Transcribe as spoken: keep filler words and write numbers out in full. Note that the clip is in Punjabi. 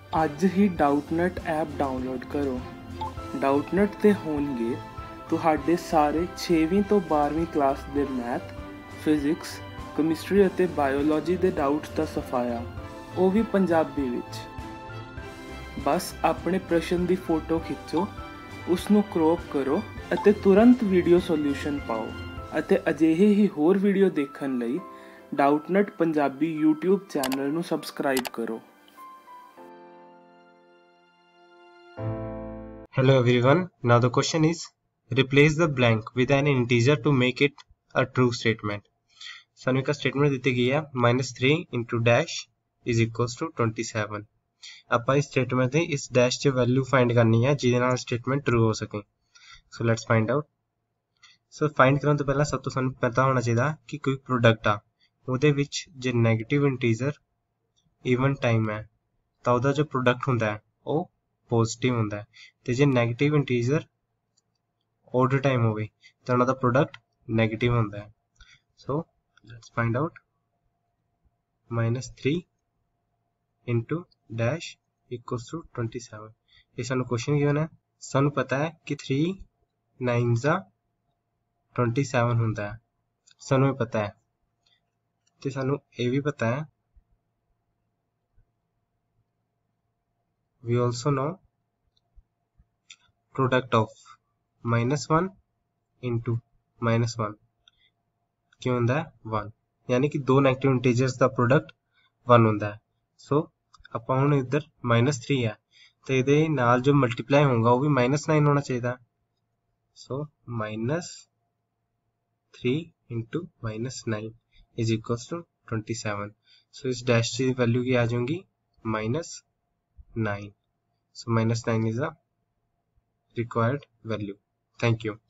ਅੱਜ ਹੀ ਡਾਊਟਨਟ ਐਪ ਡਾਊਨਲੋਡ ਕਰੋ। ਡਾਊਟਨਟ 'ਤੇ ਹੋਣਗੇ ਤੁਹਾਡੇ ਸਾਰੇ ਛੇਵੀਂ ਤੋਂ ਬਾਰ੍ਹਵੀਂ ਕਲਾਸ ਦੇ ਮੈਥ, ਫਿਜ਼ਿਕਸ, ਕੈਮਿਸਟਰੀ ਅਤੇ ਬਾਇਓਲੋਜੀ ਦੇ ਡਾਊਟਸ ਦਾ ਸਫਾਇਆ, ਉਹ ਵੀ ਪੰਜਾਬੀ ਵਿੱਚ। ਬਸ ਆਪਣੇ ਪ੍ਰਸ਼ਨ ਦੀ ਫੋਟੋ ਖਿੱਚੋ, ਉਸ ਨੂੰ ਕ੍ਰੌਪ ਕਰੋ ਅਤੇ ਤੁਰੰਤ ਵੀਡੀਓ ਸੋਲਿਊਸ਼ਨ ਪਾਓ। ਅਤੇ ਅਜਿਹੇ ਹੀ ਹੋਰ ਵੀਡੀਓ ਦੇਖਣ ਲਈ ਡਾਊਟਨਟ ਪੰਜਾਬੀ YouTube ਚੈਨਲ ਨੂੰ ਸਬਸਕ੍ਰਾਈਬ ਕਰੋ। Hello everyone, now the question is replace the blank with an integer to make it a true statement। ਸਾਨੂੰ ਇੱਕ ਸਟੇਟਮੈਂਟ ਦਿੱਤੀ ਗਈ ਹੈ minus three into dash is equals to twenty-seven। ਆਪਾਂ ਇਸ ਸਟੇਟਮੈਂਟ ਦੀ ਇਸ ਡੈਸ਼ 'ਚ ਵੈਲਿਊ ਫਾਈਂਡ ਕਰਨੀ ਹੈ ਜਿਹਦੇ ਨਾਲ ਸਟੇਟਮੈਂਟ ਟਰੂ ਹੋ ਸਕੇ। So let's find out. So find ਕਰਨ ਤੋਂ ਪਹਿਲਾਂ ਸਭ ਤੋਂ ਸਾਨੂੰ ਪਤਾ ਹੋਣਾ ਚਾਹੀਦਾ ਕਿ ਕੋਈ ਪ੍ਰੋਡਕਟ ਆ ਉਹਦੇ ਵਿੱਚ ਜੇ ਨੈਗੇਟਿਵ ਇੰਟੀਜ਼ਰ ਈਵਨ ਟਾਈਮ ਹੈ ਤਾਂ ਉਹਦਾ ਜੋ ਪ੍ਰੋਡਕਟ ਹੁੰਦਾ ਹੈ ਉਹ ਪੋਜ਼ਿਟਿਵ ਹੁੰਦਾ ਹੈ, ਤੇ ਜੇ ਨੈਗੇਟਿਵ ਇੰਟੀਜ਼ਰ ਓਡ ਟਾਈਮ ਹੋਵੇ ਤਾਂ ਉਹਨਾਂ ਦਾ ਪ੍ਰੋਡਕਟ ਨੈਗੇਟਿਵ ਹੁੰਦਾ ਹੈ। So let's find out minus three into dash equals to twenty seven. ਇਹ ਸਾਨੂੰ ਕੁਐਸਚਨ ਗਿਵਨ ਹੈ, ਸਾਨੂੰ ਪਤਾ ਹੈ ਕਿ ਥ੍ਰੀ ਨਾਈਨਸ ਦਾ ਟਵੰਟੀ ਸੈਵਨ ਹੁੰਦਾ ਹੈ, ਸਾਨੂੰ ਇਹ ਪਤਾ ਹੈ। ਤੇ ਸਾਨੂੰ ਇਹ ਵੀ ਪਤਾ ਹੈ we also know product of minus one into minus one ਕੀ ਹੁੰਦਾ ਹੈ one, ਯਾਨੀ ਕਿ ਦੋ ਨੈਗੇਟਿਵ ਇੰਟੀਜਰਸ ਦਾ ਪ੍ਰੋਡਕਟ one ਹੁੰਦਾ ਹੈ। ਸੋ ਆਪਾਂ ਹੁਣ ਇੱਧਰ minus three ਹੈ ਤੇ ਇਹਦੇ ਨਾਲ ਜੋ ਮਲਟੀਪਲਾਈ ਹੋਊਗਾ ਉਹ ਵੀ minus nine ਹੋਣਾ ਚਾਹੀਦਾ। ਸੋ minus three into minus nine is equals to twenty-seven। ਸੋ ਇਸ ਡੈਸ਼ ਦੀ ਵੈਲਿਊ ਕੀ ਆ ਜਾਊਗੀ minus nine। So minus nine is the required value. Thank you.